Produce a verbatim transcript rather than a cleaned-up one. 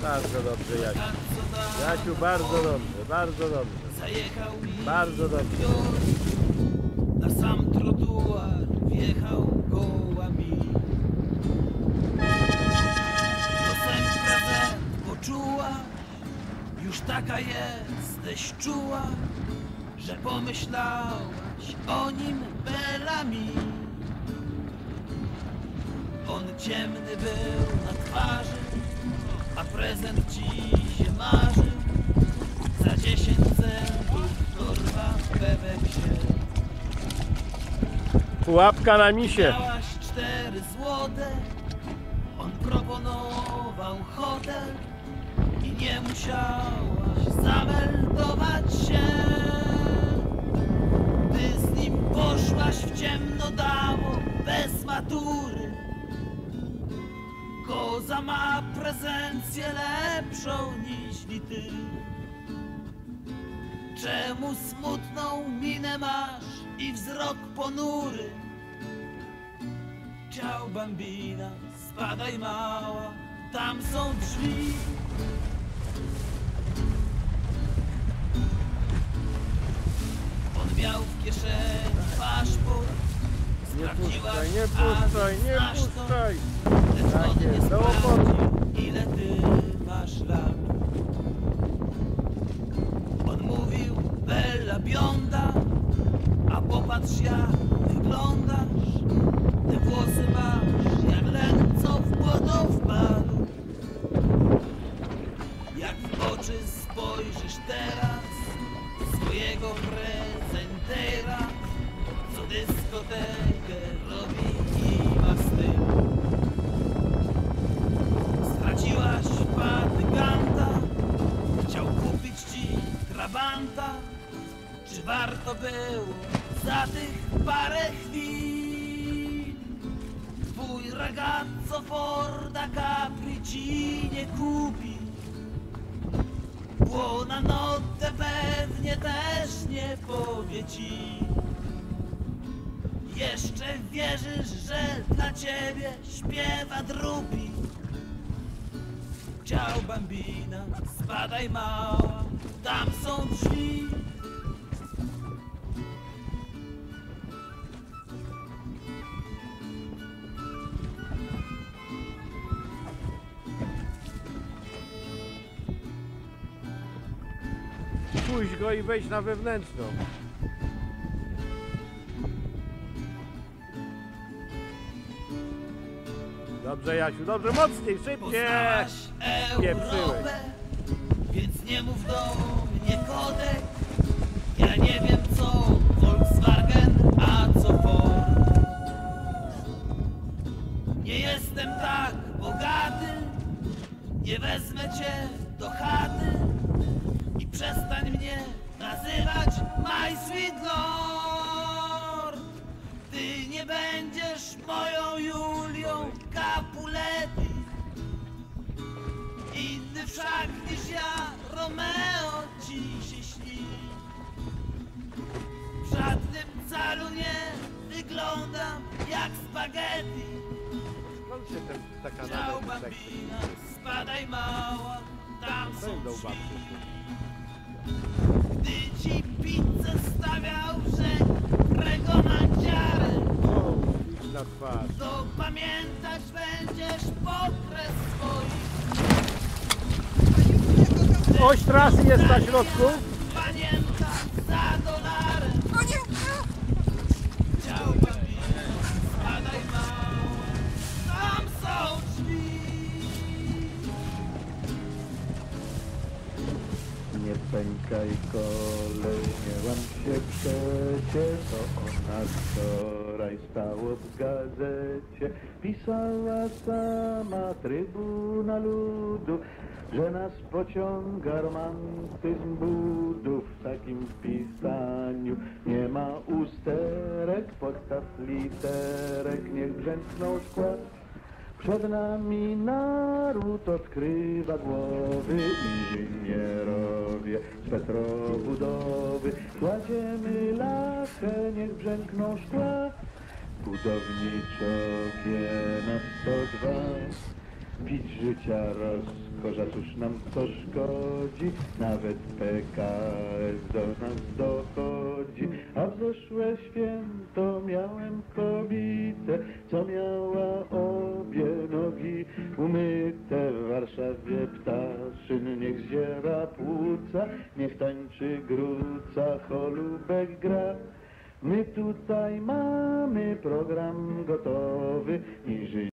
Bardzo dobrze, Jasiu. Jasiu, bardzo dobrze, bardzo dobrze. Zajechał mi Bardzo dobrze. Na sam trotuar wjechał kołami. To sem prezent poczuła, już taka jesteś czuła, że pomyślałaś o nim belami. On ciemny był na twarzy, a prezent ci się marzy. Za dziesięć centów torba bebek się. Pułapka na misie. Miałaś cztery złote, on proponował hotel i nie musiałaś zameldować się. Ty z nim poszłaś w ciemno dało, bez matury. Koza ma prezencję lepszą niż ty. Czemu smutną minę masz i wzrok ponury? Ciao bambina, spadaj mała, tam są drzwi. On miał w kieszeni paszport. Nie puszczaj, nie puszczaj, nie puszczaj. Lecz Tak on nie jest, do sprawdził, oporu. ile ty masz lat. On mówił, bella bionda, a popatrz jak wyglądasz. Te włosy masz jak len, co w błoto wpadł. Jak w oczy spojrzysz teraz swojego prezentera, co dyskotekę robi i ma styl. Straciłaś fatyganta, chciał kupić ci trabanta. Czy warto było za tych parę chwil? Twój ragazzo Forda Capri ci nie kupi. Buona notte pewnie też nie powie ci. Jeszcze wierzysz, że dla ciebie śpiewa drupi. Ciao bambina, spadaj mała, tam są drzwi. Pójdź go i wejdź na wewnętrzną. Dobrze, Jasiu, dobrze, mocniej, szybciej! Poznałaś Pieprzyłeś. Europę, więc nie mów do mnie kodek. Ja nie wiem co Volkswagen, a co Ford. Nie jestem tak bogaty, nie wezmę cię do chaty. I przestań mnie nazywać my sweet lord. Ty nie będziesz moją Julią Capuletti. Inny wszak niż ja, Romeo ci się śni. W żadnym calu nie wyglądam jak spaghetti. Skąd się ten, taka Ciao nazwa bambina, spadaj mała, tam są Będą drzwi. babcie. Gdy ci pizzę stawiał, że którego mandziary, O, idź na twarz. to pamiętać będziesz pokres swoich. Oś trasy jest na środku. Pamiętasz za dolarem. Ciao bambina, spadaj mała, tam są drzwi. Nie pękaj kolej, nie łam się przecie, to o nas wczoraj stało w gazecie. Pisała sama Trybuna Ludu, że nas pociąga romantyzm budów. W takim pisaniu nie ma usterek, podstaw literek, niech brzękną szkła. Przed nami naród odkrywa głowy, inżynierowie z petrobudowy. Kładziemy lachę, niech brzękną szkła. Budowniczo G na sto dwa. Pić życia rozkosz, a cóż nam to szkodzi? Nawet P K S do nas dochodzi. A w zeszłe święto miałem kobietę, co miała obie nogi umyte. W Warszawie ptaszyn niech zdziera płuca, niech tańczy gruca, cholubek gra. My tutaj mamy program gotowy i życie.